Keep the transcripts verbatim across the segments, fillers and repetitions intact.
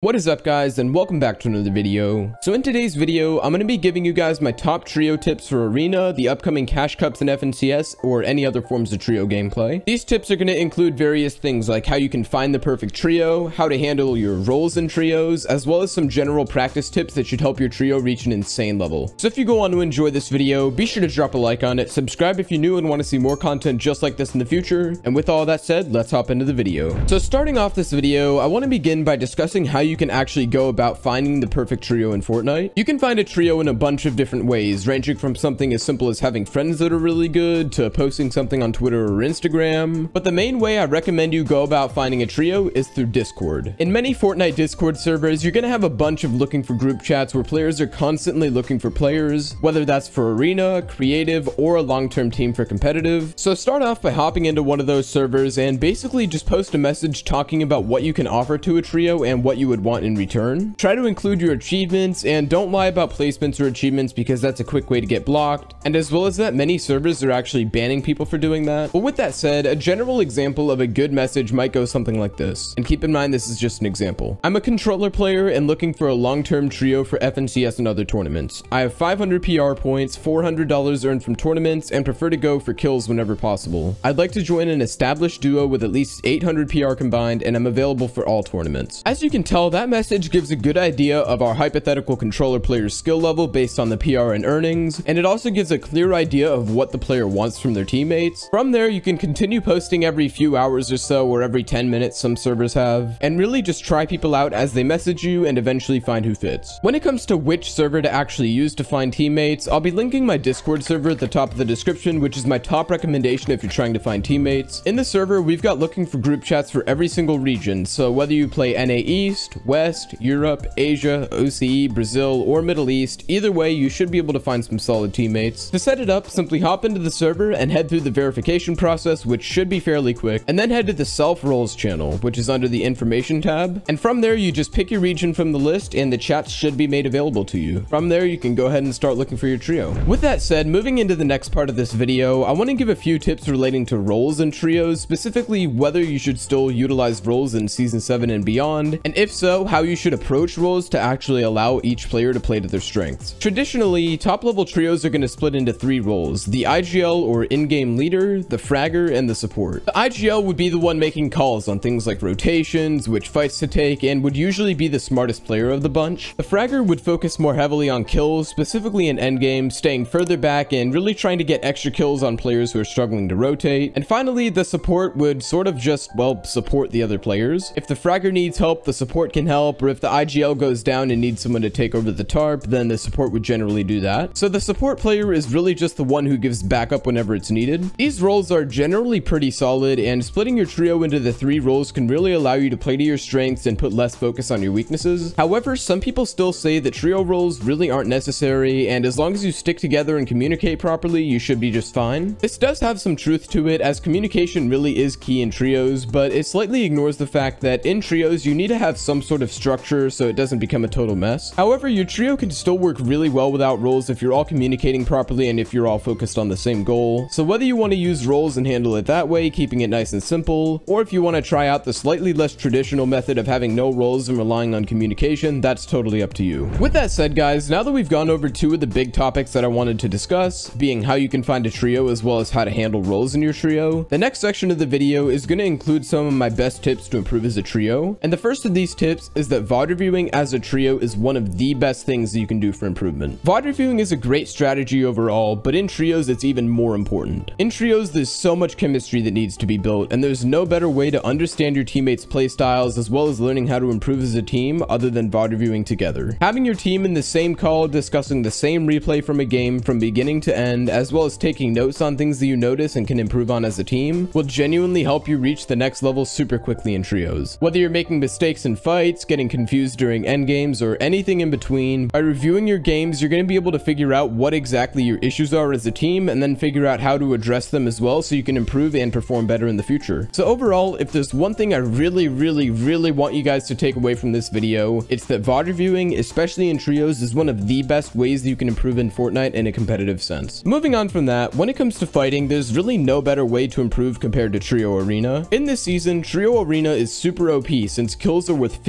What is up, guys, and welcome back to another video. So in today's video, I'm going to be giving you guys my top trio tips for Arena, the upcoming Cash Cups in F N C S, or any other forms of trio gameplay. These tips are going to include various things like how you can find the perfect trio, how to handle your roles in trios, as well as some general practice tips that should help your trio reach an insane level. So if you go on to enjoy this video, be sure to drop a like on it, subscribe if you're new and want to see more content just like this in the future, and with all that said, let's hop into the video. So starting off this video, I want to begin by discussing how you you can actually go about finding the perfect trio in Fortnite. You can find a trio in a bunch of different ways, ranging from something as simple as having friends that are really good to posting something on Twitter or Instagram. But the main way I recommend you go about finding a trio is through Discord. In many Fortnite Discord servers, you're going to have a bunch of looking for group chats where players are constantly looking for players, whether that's for Arena, creative, or a long-term team for competitive. So start off by hopping into one of those servers and basically just post a message talking about what you can offer to a trio and what you would want in return. Try to include your achievements and don't lie about placements or achievements because that's a quick way to get blocked. And as well as that, many servers are actually banning people for doing that. But with that said, a general example of a good message might go something like this. And keep in mind, this is just an example. I'm a controller player and looking for a long-term trio for F N C S and other tournaments. I have five hundred P R points, four hundred dollars earned from tournaments, and prefer to go for kills whenever possible. I'd like to join an established duo with at least eight hundred P R combined, and I'm available for all tournaments. As you can tell, that message gives a good idea of our hypothetical controller player's skill level based on the P R and earnings, and it also gives a clear idea of what the player wants from their teammates. From there, you can continue posting every few hours or so, or every ten minutes some servers have, and really just try people out as they message you and eventually find who fits. When it comes to which server to actually use to find teammates, I'll be linking my Discord server at the top of the description, which is my top recommendation if you're trying to find teammates. In the server, we've got looking for group chats for every single region, so whether you play N A East, West, Europe, Asia, O C E, Brazil, or Middle East, either way, you should be able to find some solid teammates. To set it up, simply hop into the server and head through the verification process, which should be fairly quick, and then head to the self roles channel, which is under the information tab. And from there, you just pick your region from the list and the chats should be made available to you. From there, you can go ahead and start looking for your trio. With that said, moving into the next part of this video, I want to give a few tips relating to roles and trios, specifically whether you should still utilize roles in season seven and beyond, and if so, how you should approach roles to actually allow each player to play to their strengths. Traditionally, top level trios are going to split into three roles: the I G L or in-game leader, the fragger, and the support. The I G L would be the one making calls on things like rotations, which fights to take, and would usually be the smartest player of the bunch. The fragger would focus more heavily on kills, specifically in endgame, staying further back and really trying to get extra kills on players who are struggling to rotate. And finally, the support would sort of just, well, support the other players. If the fragger needs help, the support can help, or if the I G L goes down and needs someone to take over the tarp, then the support would generally do that. So the support player is really just the one who gives backup whenever it's needed. These roles are generally pretty solid, and splitting your trio into the three roles can really allow you to play to your strengths and put less focus on your weaknesses. However, some people still say that trio roles really aren't necessary, and as long as you stick together and communicate properly, you should be just fine. This does have some truth to it, as communication really is key in trios, but it slightly ignores the fact that in trios, you need to have some sort of structure so it doesn't become a total mess. However, your trio can still work really well without roles if you're all communicating properly and if you're all focused on the same goal. So whether you want to use roles and handle it that way, keeping it nice and simple, or if you want to try out the slightly less traditional method of having no roles and relying on communication, that's totally up to you. With that said, guys, now that we've gone over two of the big topics that I wanted to discuss, being how you can find a trio as well as how to handle roles in your trio, the next section of the video is going to include some of my best tips to improve as a trio. And the first of these tips is that V O D reviewing as a trio is one of the best things that you can do for improvement. V O D reviewing is a great strategy overall, but in trios it's even more important. In trios, there's so much chemistry that needs to be built, and there's no better way to understand your teammates' playstyles as well as learning how to improve as a team other than V O D reviewing together. Having your team in the same call, discussing the same replay from a game from beginning to end, as well as taking notes on things that you notice and can improve on as a team, will genuinely help you reach the next level super quickly in trios. Whether you're making mistakes in fights, getting confused during endgames, or anything in between, by reviewing your games, you're going to be able to figure out what exactly your issues are as a team and then figure out how to address them as well so you can improve and perform better in the future. So overall, if there's one thing I really, really, really want you guys to take away from this video, it's that V O D reviewing, especially in trios, is one of the best ways that you can improve in Fortnite in a competitive sense. Moving on from that, when it comes to fighting, there's really no better way to improve compared to Trio Arena. In this season, Trio Arena is super O P since kills are worth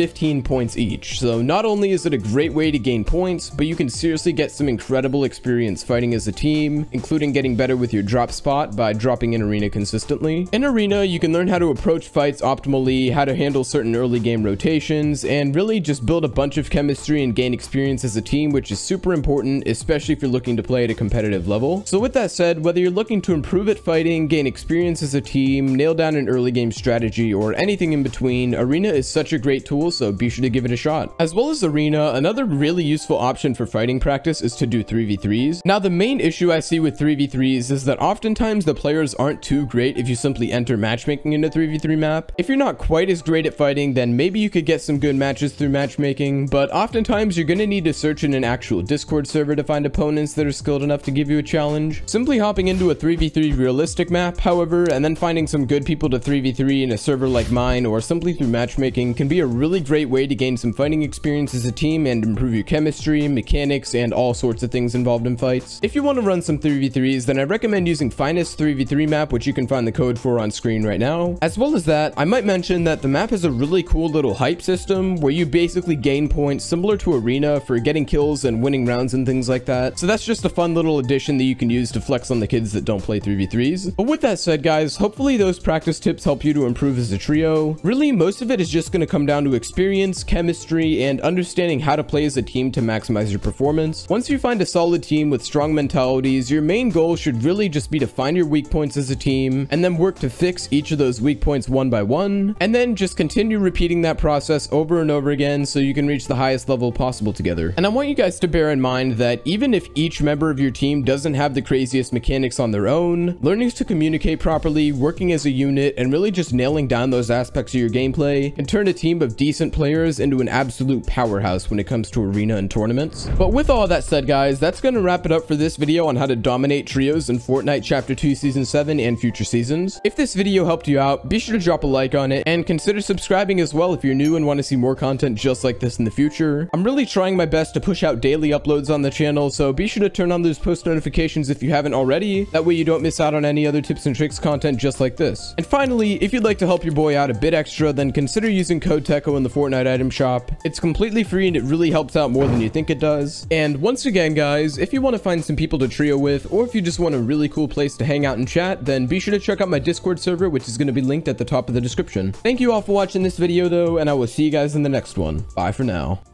fifteen points each. So not only is it a great way to gain points, but you can seriously get some incredible experience fighting as a team, including getting better with your drop spot by dropping in arena consistently. In arena, you can learn how to approach fights optimally, how to handle certain early game rotations, and really just build a bunch of chemistry and gain experience as a team, which is super important, especially if you're looking to play at a competitive level. So with that said, whether you're looking to improve at fighting, gain experience as a team, nail down an early game strategy, or anything in between, arena is such a great tool, so be sure to give it a shot. As well as arena, another really useful option for fighting practice is to do three v threes. Now, the main issue I see with three v threes is that oftentimes the players aren't too great if you simply enter matchmaking in a three v three map. If you're not quite as great at fighting, then maybe you could get some good matches through matchmaking, but oftentimes you're going to need to search in an actual Discord server to find opponents that are skilled enough to give you a challenge. Simply hopping into a three v three realistic map, however, and then finding some good people to three v three in a server like mine or simply through matchmaking can be a really great way to gain some fighting experience as a team and improve your chemistry, mechanics, and all sorts of things involved in fights. If you want to run some three v threes, then I recommend using Finest three v three map, which you can find the code for on screen right now. As well as that, I might mention that the map has a really cool little hype system where you basically gain points similar to arena for getting kills and winning rounds and things like that. So that's just a fun little addition that you can use to flex on the kids that don't play three v threes. But with that said, guys, hopefully those practice tips help you to improve as a trio. Really, most of it is just going to come down to experience, chemistry, and understanding how to play as a team to maximize your performance. Once you find a solid team with strong mentalities, your main goal should really just be to find your weak points as a team and then work to fix each of those weak points one by one, and then just continue repeating that process over and over again so you can reach the highest level possible together. And I want you guys to bear in mind that even if each member of your team doesn't have the craziest mechanics on their own, learning to communicate properly, working as a unit, and really just nailing down those aspects of your gameplay can turn a team of decent players into an absolute powerhouse when it comes to arena and tournaments. But with all that said, guys, that's going to wrap it up for this video on how to dominate trios in Fortnite Chapter two Season seven and future seasons. If this video helped you out, be sure to drop a like on it and consider subscribing as well if you're new and want to see more content just like this in the future. I'm really trying my best to push out daily uploads on the channel, so be sure to turn on those post notifications if you haven't already. That way you don't miss out on any other tips and tricks content just like this. And finally, if you'd like to help your boy out a bit extra, then consider using code TECHO in the Fortnite item shop. It's completely free and it really helps out more than you think it does. And once again, guys, if you want to find some people to trio with, or if you just want a really cool place to hang out and chat, then be sure to check out my Discord server, which is going to be linked at the top of the description. Thank you all for watching this video though, and I will see you guys in the next one. Bye for now.